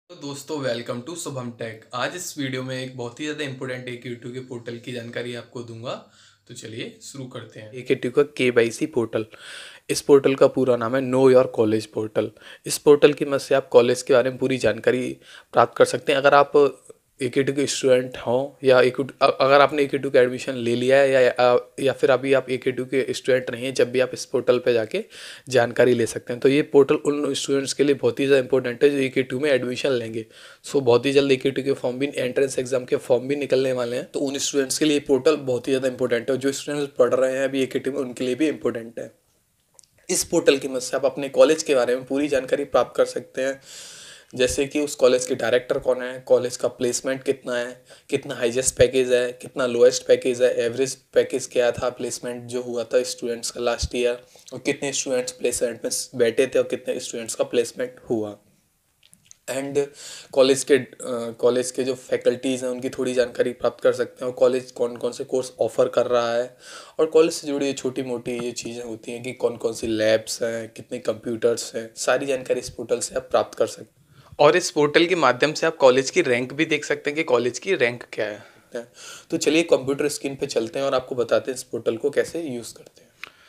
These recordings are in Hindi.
तो दोस्तों वेलकम टू शुभम टेक। आज इस वीडियो में एक बहुत ही ज़्यादा इंपॉर्टेंट AQ2 के पोर्टल की जानकारी आपको दूंगा। तो चलिए शुरू करते हैं। AQ2 का KYC पोर्टल। इस पोर्टल का पूरा नाम है नो योर कॉलेज पोर्टल। इस पोर्टल की मदद से आप कॉलेज के बारे में पूरी जानकारी प्राप्त कर सकते हैं। अगर आप AQ2 के स्टूडेंट हों या अगर आपने AQ2 का एडमिशन ले लिया है या फिर अभी आप AQ2 के स्टूडेंट नहीं हैं, जब भी आप इस पोर्टल पे जाके जानकारी ले सकते हैं। तो ये पोर्टल उन स्टूडेंट्स के लिए बहुत ही ज़्यादा इंपॉर्टेंट है जो AQ2 में एडमिशन लेंगे। सो बहुत ही जल्द AQ2 के फॉर्म भी, एंट्रेंस एग्जाम के फॉर्म भी निकलने वाले हैं। तो उन स्टूडेंट्स के लिए पोर्टल बहुत ही ज़्यादा इंपॉर्टेंट है। जो स्टूडेंट्स पढ़ रहे हैं अभी AQ2 में, उनके लिए भी इंपॉर्टेंट है। इस पोर्टल की मदद से आप अपने कॉलेज के बारे में पूरी जानकारी प्राप्त कर सकते हैं, जैसे कि उस कॉलेज के डायरेक्टर कौन है, कॉलेज का प्लेसमेंट कितना है, कितना हाईएस्ट पैकेज है, कितना लोएस्ट पैकेज है, एवरेज पैकेज क्या था, प्लेसमेंट जो हुआ था स्टूडेंट्स का लास्ट ईयर, और कितने स्टूडेंट्स प्लेसमेंट में बैठे थे और कितने स्टूडेंट्स का प्लेसमेंट हुआ। एंड कॉलेज के जो फैकल्टीज़ हैं उनकी थोड़ी जानकारी प्राप्त कर सकते हैं, और कॉलेज कौन कौन से कोर्स ऑफर कर रहा है, और कॉलेज से जुड़ी छोटी मोटी ये चीज़ें होती हैं कि कौन कौन सी लैब्स हैं, कितने कंप्यूटर्स हैं, सारी जानकारी इस पोर्टल से आप प्राप्त कर सकते हैं। और इस पोर्टल के माध्यम से आप कॉलेज की रैंक भी देख सकते हैं कि कॉलेज की रैंक क्या है। तो चलिए कंप्यूटर स्क्रीन पे चलते हैं और आपको बताते हैं इस पोर्टल को कैसे यूज़ करते हैं।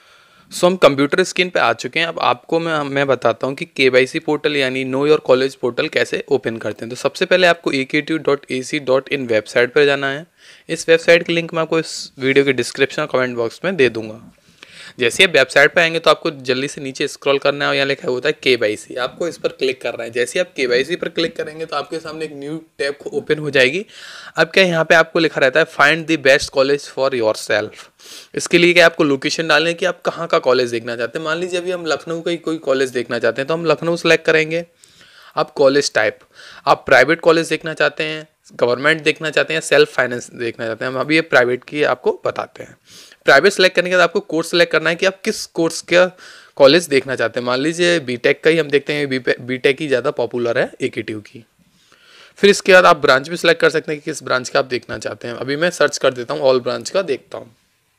सो हम कंप्यूटर स्क्रीन पे आ चुके हैं। अब आपको मैं बताता हूँ कि KYC पोर्टल यानी नो योर कॉलेज पोर्टल कैसे ओपन करते हैं। तो सबसे पहले आपको aq2.ac.in वेबसाइट पर जाना है। इस वेबसाइट की लिंक मैं आपको इस वीडियो के डिस्क्रिप्शन और कमेंट बॉक्स में दे दूंगा। जैसे आप वेबसाइट पर आएंगे तो आपको जल्दी से नीचे स्क्रॉल करना है और यहाँ लिखा होता है KYC। आपको इस पर क्लिक करना है। जैसे आप KYC पर क्लिक करेंगे तो आपके सामने एक न्यू टैब ओपन हो जाएगी। अब क्या यहाँ पे आपको लिखा रहता है find the best college for yourself. इसके लिए क्या आपको लोकेशन डालने की आप कहाँ का कॉलेज देखना चाहते हैं। मान लीजिए अभी हम लखनऊ का ही कोई कॉलेज देखना चाहते हैं तो हम लखनऊ सेलेक्ट करेंगे। आप कॉलेज टाइप, आप प्राइवेट कॉलेज देखना चाहते हैं, गवर्नमेंट देखना चाहते हैं, सेल्फ फाइनेंस देखना चाहते हैं। हम अभी ये प्राइवेट की आपको बताते हैं। प्राइवेट सेलेक्ट करने के बाद आपको कोर्स सेलेक्ट करना है कि आप किस कोर्स का कॉलेज देखना चाहते हैं। मान लीजिए बीटेक का ही हम देखते हैं, बीटेक ही ज़्यादा पॉपुलर है AQ2 की। फिर इसके बाद आप ब्रांच भी सिलेक्ट कर सकते हैं कि किस ब्रांच का आप देखना चाहते हैं। अभी मैं सर्च कर देता हूँ, ऑल ब्रांच का देखता हूँ।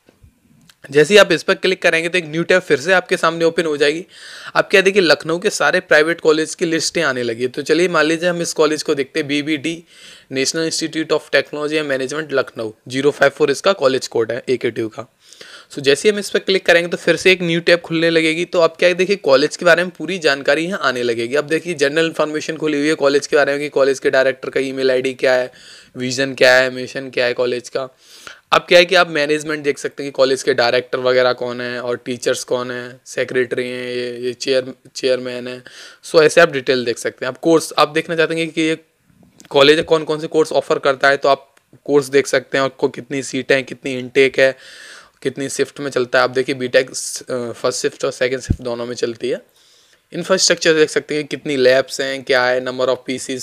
जैसे ही आप इस पर क्लिक करेंगे तो एक न्यू टैब फिर से आपके सामने ओपन हो जाएगी। अब क्या देखिए लखनऊ के सारे प्राइवेट कॉलेज की लिस्टें आने लगी है। तो चलिए मान लीजिए हम इस कॉलेज को देखते हैं, BBD national institute of technology and management Lucknow, 054 इसका कॉलेज कोड है AQ2 का। सो जैसे ही हम इस पर क्लिक करेंगे तो फिर से एक न्यू टैब खुलने लगेगी। तो अब क्या है देखिए कॉलेज के बारे में पूरी जानकारी यहाँ आने लगेगी। अब देखिए जनरल इन्फॉर्मेशन खुली हुई है कॉलेज के बारे में कि कॉलेज के डायरेक्टर का ईमेल आईडी क्या है, विजन क्या है, मिशन क्या है कॉलेज का। अब क्या है कि आप मैनेजमेंट देख सकते हैं कि कॉलेज के डायरेक्टर वगैरह कौन है और टीचर्स कौन है, सेक्रेटरी हैं, ये चेयरमैन है। सो ऐसे आप डिटेल देख सकते हैं। आप कोर्स आप देखना चाहते हैं कि ये कॉलेज कौन कौन से कोर्स ऑफर करता है तो आप कोर्स देख सकते हैं, और कितनी सीटें हैं, कितनी इनटेक है, कितनी शिफ्ट में चलता है। आप देखिए बीटेक फर्स्ट शिफ्ट और सेकंड शिफ्ट दोनों में चलती है। इंफ्रास्ट्रक्चर देख सकते हैं कितनी लैब्स हैं, क्या है, नंबर ऑफ पीसीज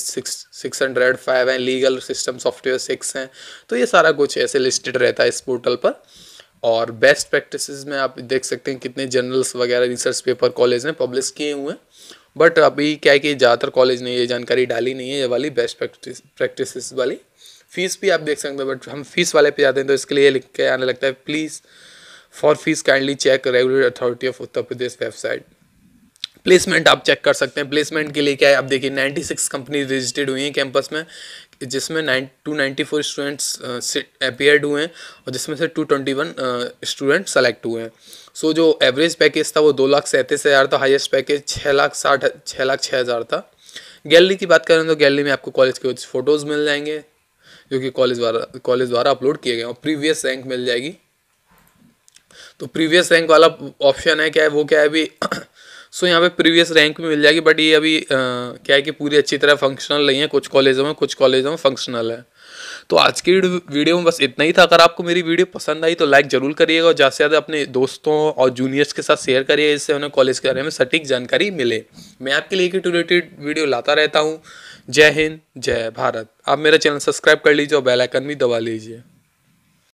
605 हैं, लीगल सिस्टम सॉफ्टवेयर 6 हैं। तो ये सारा कुछ ऐसे लिस्टेड रहता है इस पोर्टल पर। और बेस्ट प्रैक्टिसेस में आप देख सकते हैं कितने जर्नल्स वगैरह रिसर्च पेपर कॉलेज ने पब्लिश किए हुए हैं। बट अभी क्या है कि ज़्यादातर कॉलेज ने ये जानकारी डाली नहीं है, ये वाली बेस्ट प्रैक्टिसेस वाली। फीस भी आप देख सकते हैं, बट हम फीस वाले पे जाते हैं तो इसके लिए लिख के आने लगता है please for fees kindly check regular authority of Uttar Pradesh website. Placement आप चेक कर सकते हैं। प्लेसमेंट के लिए क्या है, अब देखिए 96 कंपनी रजिस्टर्ड हुई हैं कैंपस में, जिसमें 294 स्टूडेंट्स अपीयर्ड हुए हैं और जिसमें से 221 स्टूडेंट सेलेक्ट हुए हैं। सो जो एवरेज पैकेज था वो 2,37,000 था, हाईएस्ट पैकेज 6,06,000 था। गैलरी की बात करें तो गैलरी में आपको कॉलेज के कुछ फ़ोटोज़ मिल जाएंगे जो कि कॉलेज द्वारा अपलोड किए गए, और प्रीवियस रैंक मिल जाएगी। तो प्रीवियस रैंक वाला ऑप्शन है, क्या है वो क्या है अभी सो यहाँ पे प्रीवियस रैंक में मिल जाएगी, बट ये अभी क्या है कि पूरी अच्छी तरह फंक्शनल नहीं है। कुछ कॉलेजों में फंक्शनल है। तो आज की वीडियो में बस इतना ही था। अगर आपको मेरी वीडियो पसंद आई तो लाइक ज़रूर करिएगा और ज़्यादा से ज़्यादा अपने दोस्तों और जूनियर्स के साथ शेयर करिए, इससे उन्हें कॉलेज के बारे में सटीक जानकारी मिले। मैं आपके लिए रिलेटेड वीडियो लाता रहता हूँ। जय हिंद, जय भारत। आप मेरा चैनल सब्सक्राइब कर लीजिए और बेल आइकन भी दबा लीजिए।